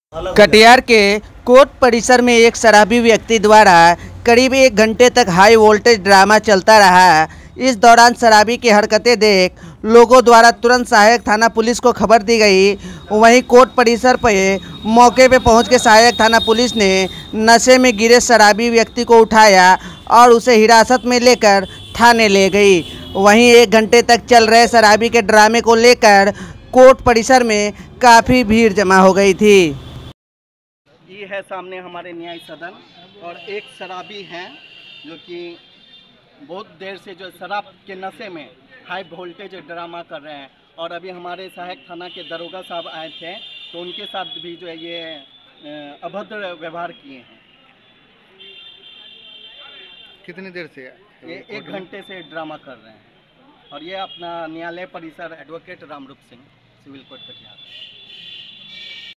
कटिहार के कोर्ट परिसर में एक शराबी व्यक्ति द्वारा करीब 1 घंटे तक हाई वोल्टेज ड्रामा चलता रहा। इस दौरान शराबी की हरकतें देख लोगों द्वारा तुरंत सहायक थाना पुलिस को खबर दी गई। वहीं कोर्ट परिसर पर मौके पर पहुंच के सहायक थाना पुलिस ने नशे में गिरे शराबी व्यक्ति को उठाया और उसे हिरासत में लेकर थाने ले गई। वहीं 1 घंटे तक चल रहे शराबी के ड्रामे को लेकर कोर्ट परिसर में काफ़ी भीड़ जमा हो गई थी। ये है सामने हमारे न्याय सदन और एक शराबी हैं जो कि बहुत देर से जो शराब के नशे में हाई वोल्टेज ड्रामा कर रहे हैं और अभी हमारे सहायक थाना के दरोगा साहब आए थे तो उनके साथ भी जो है ये अभद्र व्यवहार किए हैं। कितनी देर से ये 1 घंटे से ड्रामा कर रहे हैं और ये अपना न्यायालय परिसर advocate Ramroop Singh civil court Katihar.